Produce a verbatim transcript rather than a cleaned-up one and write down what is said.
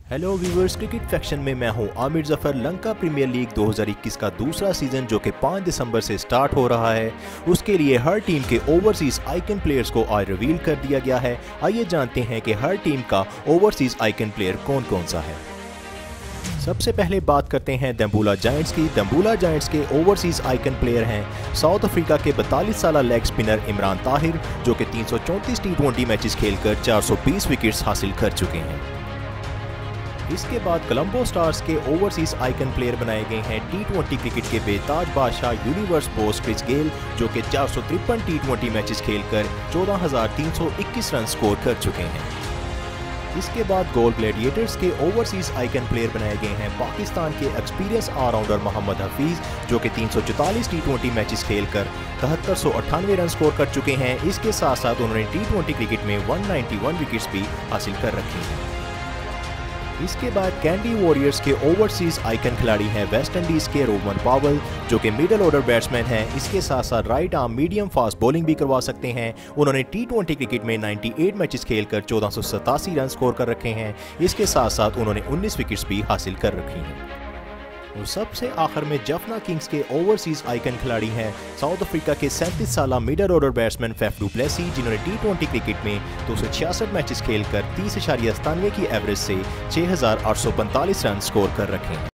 Hello viewers, cricket faction में मैं हूं आमिर जफर। लंका प्रीमियर लीग दो हज़ार इक्कीस का दूसरा सीजन जो कि पाँच दिसंबर से स्टार्ट हो रहा है, उसके लिए हर टीम के ओवरसीज आइकन प्लेयर्स को आज रिवील कर दिया गया है। आइए जानते हैं कि हर टीम का ओवरसीज आइकन प्लेयर कौन कौन सा है। सबसे पहले बात करते हैं दम्बुला जायंट्स की। दम्बुला जायंट्स के ओवरसीज आइकन प्लेयर हैं साउथ अफ्रीका के बैतालीस साल लेग स्पिनर इमरान ताहिर, जो कि तीन सौ चौंतीस टी ट्वेंटी मैचेस खेलकर चार सौ बीस विकेट्स हासिल कर चुके हैं। इसके बाद कोलंबो स्टार्स के ओवरसीज आइकन प्लेयर बनाए गए हैं टी ट्वेंटी क्रिकेट के बेताज बादशाह यूनिवर्स बोस क्रिस गेल, जो कि चार सौ तिरपन टी ट्वेंटी मैचेस खेलकर चौदह हज़ार तीन सौ इक्कीस रन स्कोर कर चुके हैं। इसके बाद गोल ग्लैडिएटर्स के ओवरसीज आइकन प्लेयर बनाए गए हैं पाकिस्तान के एक्सपीरियंस ऑलराउंडर मोहम्मद हफीज, जो कि तीन सौ चौतालीस टी ट्वेंटी मैचेस खेलकर तिहत्तर सौ अट्ठानवे रन स्कोर कर चुके हैं। इसके साथ साथ उन्होंने टी ट्वेंटी क्रिकेट में एक सौ इक्यानवे विकेट्स भी हासिल कर रखी हैं। इसके बाद कैंडी वॉरियर्स के ओवरसीज आइकन खिलाड़ी हैं वेस्ट इंडीज के रोमन पावल, जो कि मिडल ऑर्डर बैट्समैन हैं। इसके साथ साथ right arm medium fast bowling भी करवा सकते हैं। उन्होंने टी ट्वेंटी क्रिकेट में अट्ठानवे मैचेस खेलकर चौदह सौ सतासी रन स्कोर कर रखे हैं। इसके साथ साथ उन्होंने उन्नीस विकेट्स भी हासिल कर रखी हैं। और सबसे आखिर में जफना किंग्स के ओवरसीज आइकन खिलाड़ी हैं साउथ अफ्रीका के सैंतीस साल middle order batsman Faf du Plessis, जिन्होंने टी ट्वेंटी क्रिकेट में दो सौ छियासठ मैचेस खेलकर तीस इशारिया सतानवे की एवरेज से छह हज़ार आठ सौ पैंतालीस रन स्कोर कर रखे हैं।